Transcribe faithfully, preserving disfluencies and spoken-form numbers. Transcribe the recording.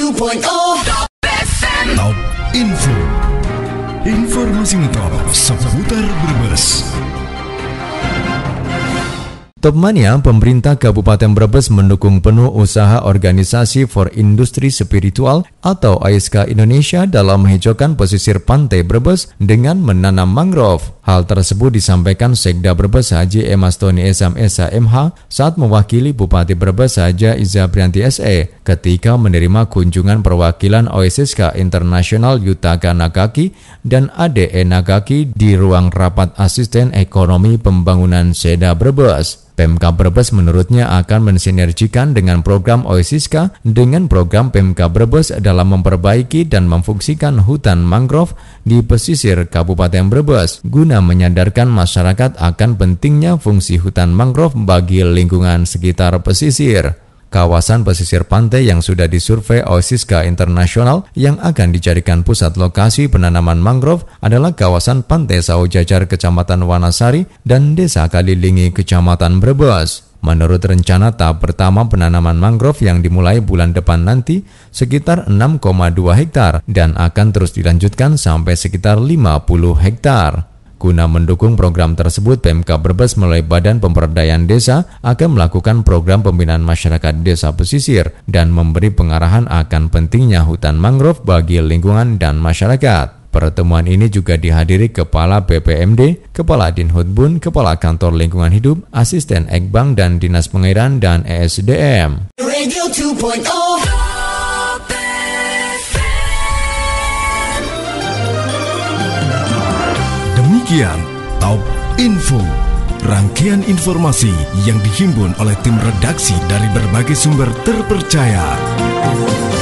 dua titik nol Top Info. Informasi top seputar Brebes. Top Mania, pemerintah Kabupaten Brebes mendukung penuh usaha Organisasi for Industri Spiritual atau A I S K Indonesia dalam menghijaukan pesisir pantai Brebes dengan menanam mangrove. Hal tersebut disampaikan Sekda Brebes Haji M. Astoni S M S H M H saat mewakili Bupati Brebes Haja Izabrianti S E ketika menerima kunjungan perwakilan O I S K Internasional Yutaka Nagaki dan A D E Nagaki di ruang rapat Asisten Ekonomi Pembangunan Seda Brebes. Pemkab Brebes menurutnya akan mensinergikan dengan program O I S K dengan program Pemkab Brebes dalam memperbaiki dan memfungsikan hutan mangrove di pesisir Kabupaten Brebes guna menyadarkan masyarakat akan pentingnya fungsi hutan mangrove bagi lingkungan sekitar pesisir. Kawasan pesisir pantai yang sudah disurvei O I S K Internasional yang akan dijadikan pusat lokasi penanaman mangrove adalah kawasan Pantai Sao Jajar Kecamatan Wanasari dan Desa Kalilingi Kecamatan Brebes. Menurut rencana tahap pertama penanaman mangrove yang dimulai bulan depan nanti sekitar enam koma dua hektar dan akan terus dilanjutkan sampai sekitar lima puluh hektar. Guna mendukung program tersebut, Pemkab Brebes melalui Badan Pemberdayaan Desa akan melakukan program pembinaan masyarakat desa pesisir dan memberi pengarahan akan pentingnya hutan mangrove bagi lingkungan dan masyarakat. Pertemuan ini juga dihadiri Kepala B P M D, Kepala Dinhutbun, Kepala Kantor Lingkungan Hidup, Asisten Ekbang dan Dinas Pengairan dan E S D M. Radio dua titik nol Demikian Top Info, rangkaian informasi yang dihimpun oleh tim redaksi dari berbagai sumber terpercaya.